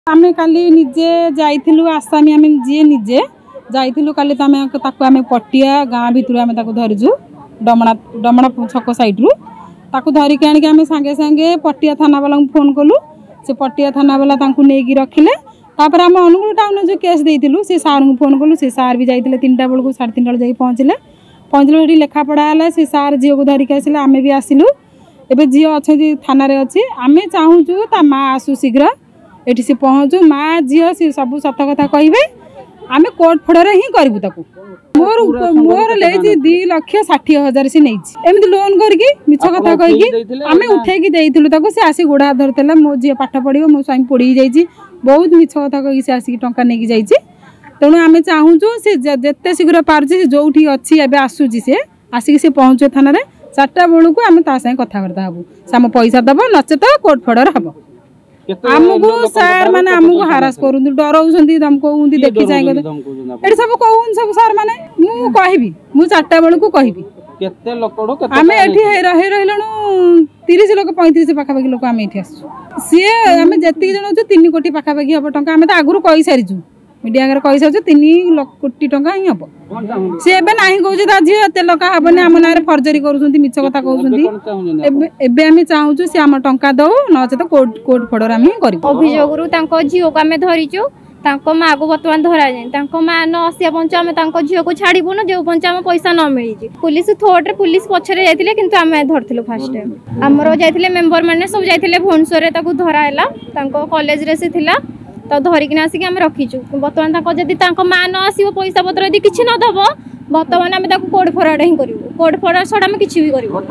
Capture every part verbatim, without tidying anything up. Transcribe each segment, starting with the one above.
आम काली निजे जाइलु आसामी आम जी निजे जाइलु काली तो आम ताको आम पटिया गाँ भितर आम धरीचु डमणा डमणा छक सैड्रु ताको धरिक आणिक आम सांगे सांगे पटिया थाना वाला फोन कलु से पटिया थाना वाला नहीं रखिले तापर आम अनुगुल टाउन जो केस देइलु से सार को फोन कलु से सार भी जाइए तीन टा बेलू साढ़े तीन टा पहुँचले पहुँचले ये लेखापढ़ा है से सार झील को धरिक आसिले आम भी आसिलु एवं झी अच्छे थाना अच्छी आम चाहूँ ता माँ आसु शीघ्र ये सी पहुँचू माँ झील सी सब सत कथा कहे आम कोर्ट फोड़े ही करूँ ताकू मोर मोर ले दी लक्ष षाठी हजार सी नहीं एमती लोन करके मिछ कथा कहीकि आम उठेकी देलु सी आसी गोड़ हाथ धरता मो झी पाठ पढ़ो मो स्वामी पड़ी जाइए बहुत मिछ कथा कही से आसिक टंका नहीं जाइए तेणु आम चाहूँ सी जिते शीघ्र पार्टी जो अच्छी एवं आसूसी सी आसिक सी पहुँचे थाना चार्टा बेलू आम सागे कथबार्ता हबू साम पैसा दब नचेत कोर्ट फोड़र हम आमको सार मैंने आमको हारास कर डराऊँ धमकौं देखी चाहिए ये सब कहूँ सब सार मैंने मुझे कहबी मुझे चार्टा बेलू कहबी आम ये रही रही तीस लोक पैंतीस पाखापाखि लोक आम ये सी आम जी जन अच्छे तीन कोटी पाखापाखि हम टाँग आम तो आगुरी कही सारीचु मीडिया आगे कही सारी तीन कोटी टंका ही हम सी एवं ना कहे झील एत लका हेनी आम ना फर्जरी कर मिछ कथा कहते आम चाहूँ सी आम टंका दौ नचेत कोर्ट कोर्ट फोड़र आम कर अभियोग झील को आम धरीचु माँ को बर्तमान धरा जाए माँ न आसिया पंच आम झील को छाड़बुन जो पंच आम पैसा न मिली पुलिस थोड़े पुलिस पछरे जाते कि आम धरलु फास्ट टाइम आमर जाते मेम्बर मैंने सब जाते भुवनेश्वर धराला कॉलेज रे से तो धरिक आसिक आम रखीचु बर्तमान जदि माँ न आसो पैसा पत्र यदि किसी न दब बर्तमान आम कोर्ट फोरवर्ड ही करूँ कोर्ट फोरवर्ड छड़ा आम किसी भी करूँ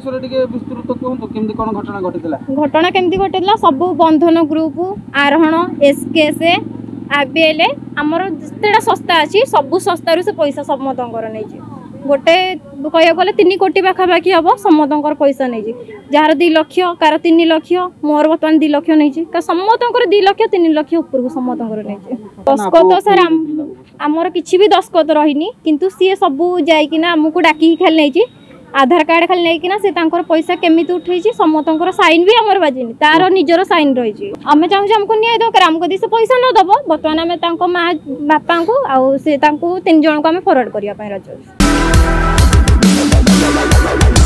घटना केमती घटेला सब बंधन ग्रुप आरोहण एसकेएस आरबीएल आमर जितेटा संस्था अच्छी सब संस्थार से पैसा समतंकर नहीं गोटे कह गले तीन कोटी पाखापाखि हम समतंकर पैसा नहीं जार दी लक्ष कार तीन लक्ष मोर बर्तमान दी लक्ष नहीं समतंकर दी लक्ष तीन लक्ष ऊपर समतंकर नहीं दस्खत सर आमर किसी भी दस्खत रही किंतु सी सब जाइकिना आमको डाकी खाली नहीं आधार कार्ड खाली नहीं से पैसा केमी उठे समतंकर साइन भी आमर बाजिनी तार निजर साइन रही आम चाहूँ आमको न्याय दरकार आमको दी से पैसा न दब बर्तमान आम माँ बापा को आउ से तीन जन को आम फरवर्ड करने रज